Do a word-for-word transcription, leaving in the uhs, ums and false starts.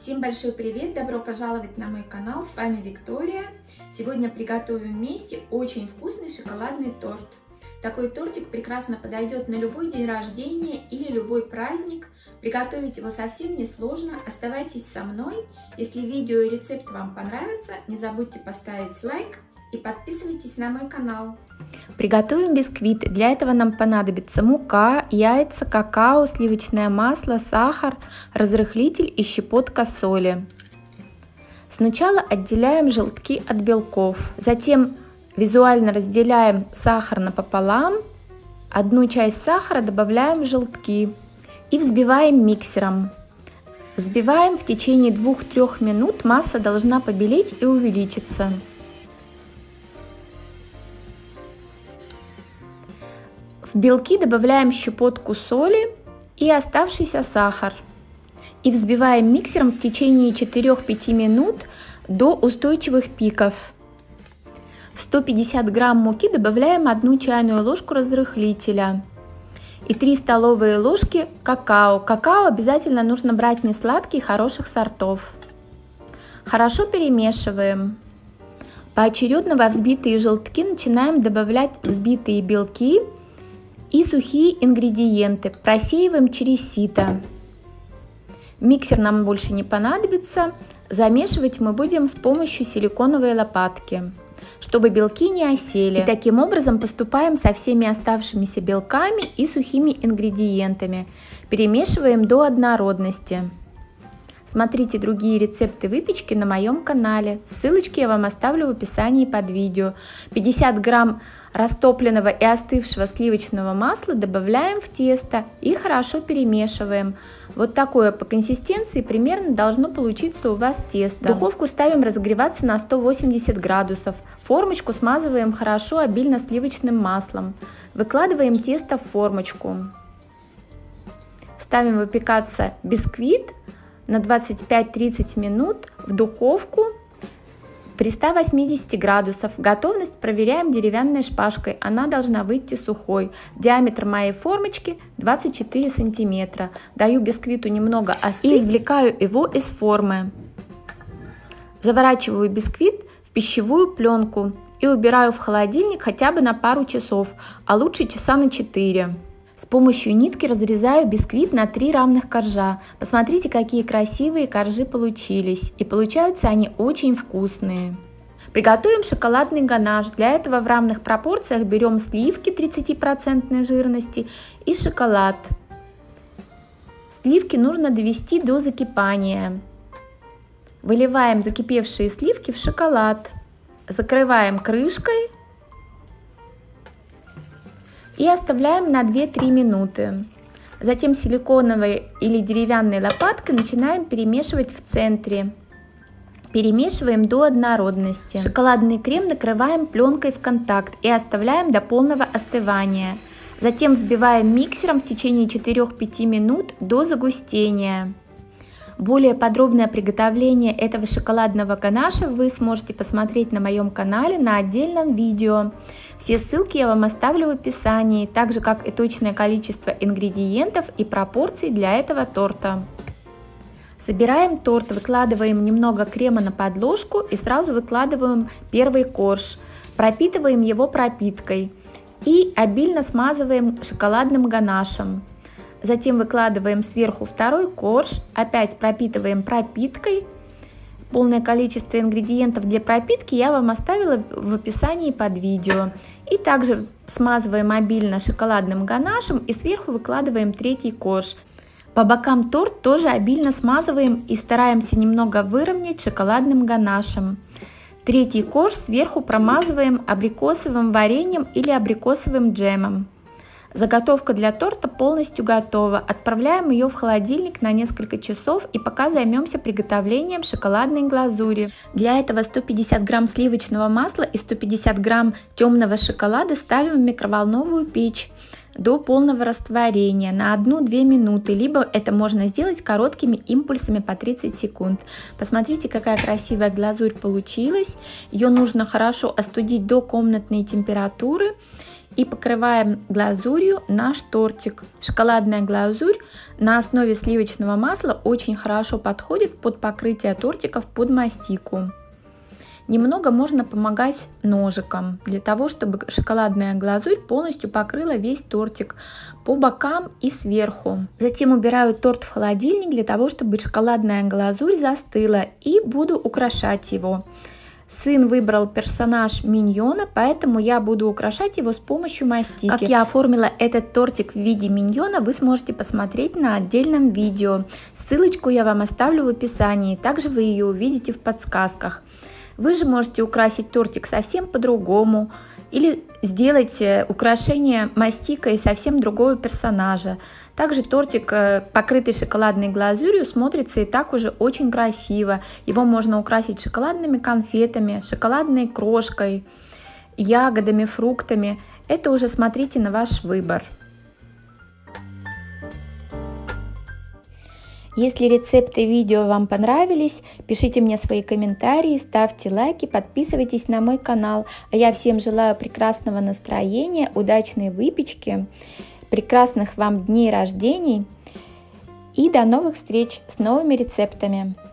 Всем большой привет! Добро пожаловать на мой канал, с вами Виктория. Сегодня приготовим вместе очень вкусный шоколадный торт. Такой тортик прекрасно подойдет на любой день рождения или любой праздник. Приготовить его совсем несложно. Оставайтесь со мной. Если видео и рецепт вам понравятся, не забудьте поставить лайк и подписывайтесь на мой канал. Приготовим бисквит. Для этого нам понадобится мука, яйца, какао, сливочное масло, сахар, разрыхлитель и щепотка соли. Сначала отделяем желтки от белков, затем визуально разделяем сахар напополам, одну часть сахара добавляем в желтки и взбиваем миксером. Взбиваем в течение двух-трёх минут, масса должна побелеть и увеличиться. В белки добавляем щепотку соли и оставшийся сахар. И взбиваем миксером в течение четырёх-пяти минут до устойчивых пиков. В сто пятьдесят грамм муки добавляем одну чайную ложку разрыхлителя и три столовые ложки какао. Какао обязательно нужно брать не сладкий, хороших сортов. Хорошо перемешиваем. Поочередно во взбитые желтки начинаем добавлять взбитые белки и сухие ингредиенты. Просеиваем через сито. Миксер нам больше не понадобится. Замешивать мы будем с помощью силиконовой лопатки, чтобы белки не осели. И таким образом поступаем со всеми оставшимися белками и сухими ингредиентами. Перемешиваем до однородности. Смотрите другие рецепты выпечки на моем канале. Ссылочки я вам оставлю в описании под видео. пятьдесят грамм растопленного и остывшего сливочного масла добавляем в тесто и хорошо перемешиваем. Вот такое по консистенции примерно должно получиться у вас тесто. Духовку ставим разогреваться на сто восемьдесят градусов. Формочку смазываем хорошо обильно сливочным маслом. Выкладываем тесто в формочку. Ставим выпекаться бисквит на двадцать пять-тридцать минут в духовку при ста восьмидесяти градусах. Готовность проверяем деревянной шпажкой. Она должна выйти сухой. Диаметр моей формочки двадцать четыре сантиметра. Даю бисквиту немного остыть и извлекаю его из формы. Заворачиваю бисквит в пищевую пленку и убираю в холодильник хотя бы на пару часов, а лучше часа на четыре. С помощью нитки разрезаю бисквит на три равных коржа. Посмотрите, какие красивые коржи получились. И получаются они очень вкусные. Приготовим шоколадный ганаш. Для этого в равных пропорциях берем сливки тридцать процентов жирности и шоколад. Сливки нужно довести до закипания. Выливаем закипевшие сливки в шоколад. Закрываем крышкой и оставляем на две-три минуты. Затем силиконовой или деревянной лопаткой начинаем перемешивать в центре. Перемешиваем до однородности. Шоколадный крем накрываем пленкой в контакт и оставляем до полного остывания. Затем взбиваем миксером в течение четырёх-пяти минут до загустения. Более подробное приготовление этого шоколадного ганаша вы сможете посмотреть на моем канале на отдельном видео. Все ссылки я вам оставлю в описании, так же как и точное количество ингредиентов и пропорций для этого торта. Собираем торт, выкладываем немного крема на подложку и сразу выкладываем первый корж. Пропитываем его пропиткой и обильно смазываем шоколадным ганашем. Затем выкладываем сверху второй корж, опять пропитываем пропиткой. Полное количество ингредиентов для пропитки я вам оставила в описании под видео. И также смазываем обильно шоколадным ганашем и сверху выкладываем третий корж. По бокам торт тоже обильно смазываем и стараемся немного выровнять шоколадным ганашем. Третий корж сверху промазываем абрикосовым вареньем или абрикосовым джемом. Заготовка для торта полностью готова. Отправляем ее в холодильник на несколько часов и пока займемся приготовлением шоколадной глазури. Для этого сто пятьдесят грамм сливочного масла и сто пятьдесят грамм темного шоколада ставим в микроволновую печь до полного растворения на одну-две минуты, либо это можно сделать короткими импульсами по тридцать секунд. Посмотрите, какая красивая глазурь получилась. Ее нужно хорошо остудить до комнатной температуры. и покрываем глазурью наш тортик. Шоколадная глазурь на основе сливочного масла очень хорошо подходит под покрытие тортиков под мастику. Немного можно помогать ножиком, для того, чтобы шоколадная глазурь полностью покрыла весь тортик по бокам и сверху. Затем убираю торт в холодильник, для того, чтобы шоколадная глазурь застыла, и буду украшать его. Сын выбрал персонаж Миньона, поэтому я буду украшать его с помощью мастики. Как я оформила этот тортик в виде Миньона, вы сможете посмотреть на отдельном видео. Ссылочку я вам оставлю в описании, также вы ее увидите в подсказках. Вы же можете украсить тортик совсем по-другому или сделать украшение мастикой совсем другого персонажа. Также тортик, покрытый шоколадной глазурью, смотрится и так уже очень красиво. Его можно украсить шоколадными конфетами, шоколадной крошкой, ягодами, фруктами. Это уже смотрите на ваш выбор. Если рецепты и видео вам понравились, пишите мне свои комментарии, ставьте лайки, подписывайтесь на мой канал. А я всем желаю прекрасного настроения, удачной выпечки, прекрасных вам дней рождений и до новых встреч с новыми рецептами.